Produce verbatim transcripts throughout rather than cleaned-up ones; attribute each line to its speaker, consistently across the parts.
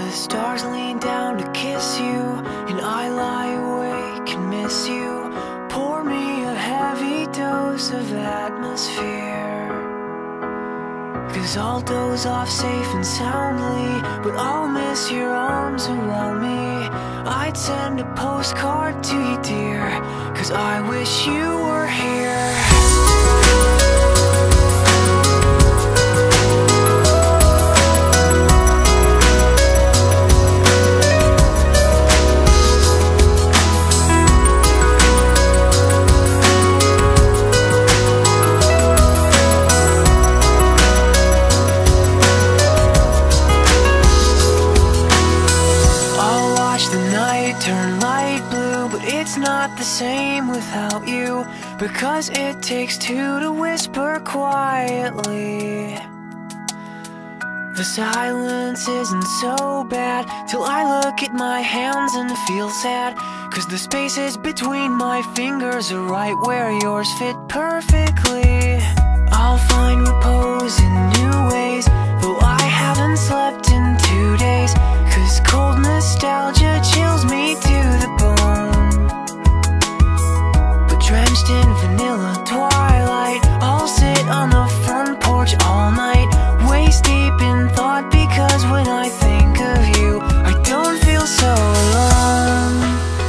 Speaker 1: The stars lean down to kiss you, and I lie awake and miss you. Pour me a heavy dose of atmosphere, 'cause I'll doze off safe and soundly, but I'll miss your arms around me. I'd send a postcard to you, dear, 'cause I wish you were here. Turn light blue, but it's not the same without you, because it takes two to whisper quietly. The silence isn't so bad till I look at my hands and feel sad, 'cause the spaces between my fingers are right where yours fit perfectly. I'll find repose in new ways, though I haven't slept in two days, 'cause cold nostalgia chills me to the bone. But drenched in vanilla twilight, I'll sit on the front porch all night, waist deep in thought, because when I think of you, I don't feel so alone.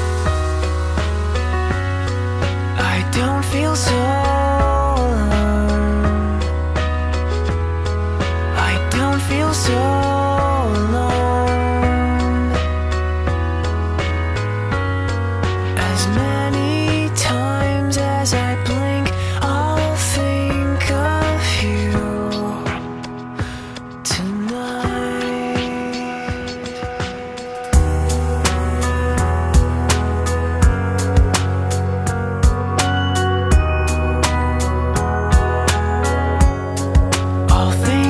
Speaker 1: I don't feel so alone. I don't feel so alone. As many times as I blink, I'll think of you tonight. I'll think